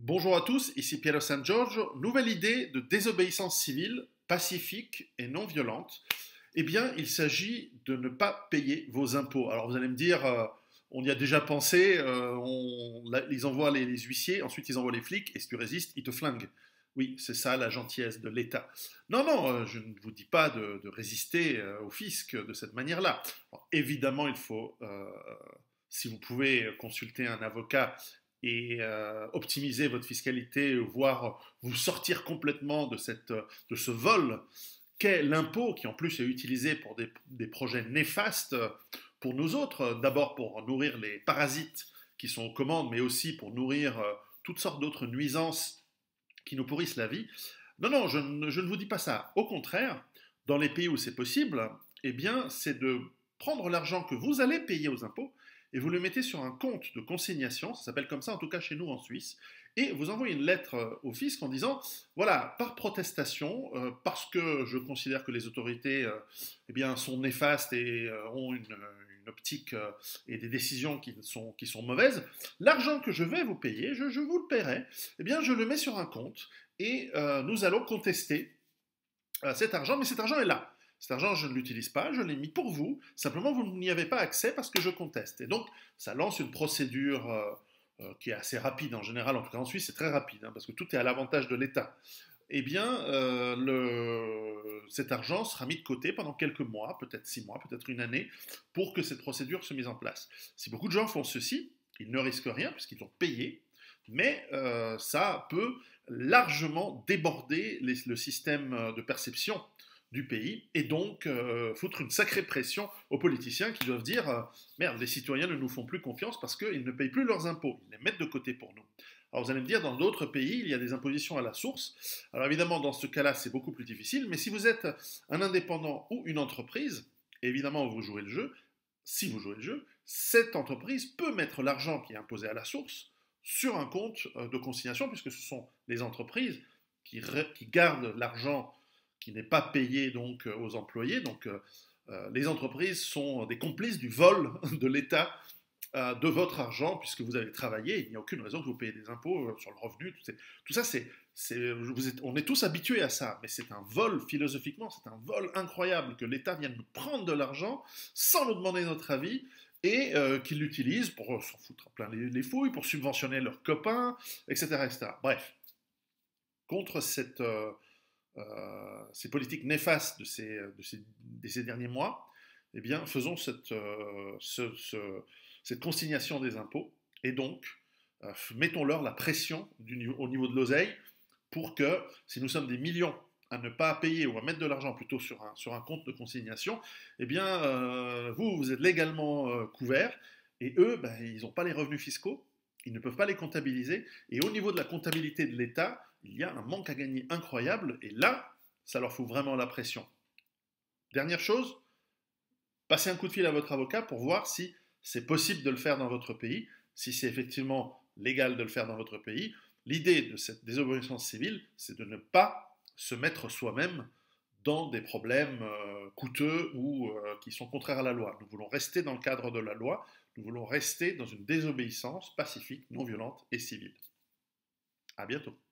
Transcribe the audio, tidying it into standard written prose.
Bonjour à tous, ici Piero San Giorgio. Nouvelle idée de désobéissance civile, pacifique et non violente. Eh bien, il s'agit de ne pas payer vos impôts. Alors vous allez me dire, on y a déjà pensé, ils envoient les huissiers, ensuite ils envoient les flics, et si tu résistes, ils te flinguent. Oui, c'est ça la gentillesse de l'État. Non, non, je ne vous dis pas de résister au fisc de cette manière-là. Alors, évidemment, il faut, si vous pouvez, consulter un avocat et optimiser votre fiscalité, voire vous sortir complètement de ce vol qu'est l'impôt, qui en plus est utilisé pour des projets néfastes pour nous autres. D'abord pour nourrir les parasites qui sont aux commandes, mais aussi pour nourrir toutes sortes d'autres nuisances qui nous pourrissent la vie. Non, non, je ne vous dis pas ça. Au contraire, dans les pays où c'est possible, eh bien, c'est de prendre l'argent que vous allez payer aux impôts et vous le mettez sur un compte de consignation, ça s'appelle comme ça en tout cas chez nous en Suisse, et vous envoyez une lettre au fisc en disant, voilà, par protestation, parce que je considère que les autorités eh bien, sont néfastes et ont une optique et des décisions qui sont mauvaises, l'argent que je vais vous payer, je vous le paierai, eh bien je le mets sur un compte et nous allons contester cet argent, mais cet argent est là. Cet argent, je ne l'utilise pas, je l'ai mis pour vous, simplement vous n'y avez pas accès parce que je conteste. Et donc, ça lance une procédure qui est assez rapide en général, en tout cas en Suisse c'est très rapide, hein, parce que tout est à l'avantage de l'État. Eh bien, cet argent sera mis de côté pendant quelques mois, peut-être 6 mois, peut-être une année, pour que cette procédure se mise en place. Si beaucoup de gens font ceci, ils ne risquent rien puisqu'ils ont payé, mais ça peut largement déborder le système de perception du pays et donc foutre une sacrée pression aux politiciens qui doivent dire merde, les citoyens ne nous font plus confiance parce qu'ils ne payent plus leurs impôts, ils les mettent de côté pour nous. Alors vous allez me dire, dans d'autres pays, il y a des impositions à la source. Alors évidemment, dans ce cas-là, c'est beaucoup plus difficile, mais si vous êtes un indépendant ou une entreprise, évidemment, vous jouez le jeu, si vous jouez le jeu, cette entreprise peut mettre l'argent qui est imposé à la source sur un compte de consignation, puisque ce sont les entreprises qui gardent l'argent qui n'est pas payé donc aux employés. Donc les entreprises sont des complices du vol de l'État de votre argent, puisque vous avez travaillé, il n'y a aucune raison que vous payiez des impôts sur le revenu. Tout ça, on est tous habitués à ça, mais c'est un vol, philosophiquement, c'est un vol incroyable que l'État vienne nous prendre de l'argent sans nous demander notre avis, et qu'ils l'utilisent pour s'en foutre plein les fouilles, pour subventionner leurs copains, etc. etc. Bref, contre ces politiques néfastes de ces derniers mois, eh bien, faisons cette consignation des impôts, et donc mettons-leur la pression au niveau de l'oseille pour que, si nous sommes des millions à ne pas payer ou à mettre de l'argent plutôt sur un compte de consignation, eh bien, vous êtes légalement couverts, et eux, ben, ils n'ont pas les revenus fiscaux, ils ne peuvent pas les comptabiliser, et au niveau de la comptabilité de l'État, il y a un manque à gagner incroyable, et là, ça leur fout vraiment la pression. Dernière chose, passez un coup de fil à votre avocat pour voir si c'est possible de le faire dans votre pays, si c'est effectivement légal de le faire dans votre pays. L'idée de cette désobéissance civile, c'est de ne pas se mettre soi-même dans des problèmes coûteux ou qui sont contraires à la loi. Nous voulons rester dans le cadre de la loi, nous voulons rester dans une désobéissance pacifique, non violente et civile. À bientôt.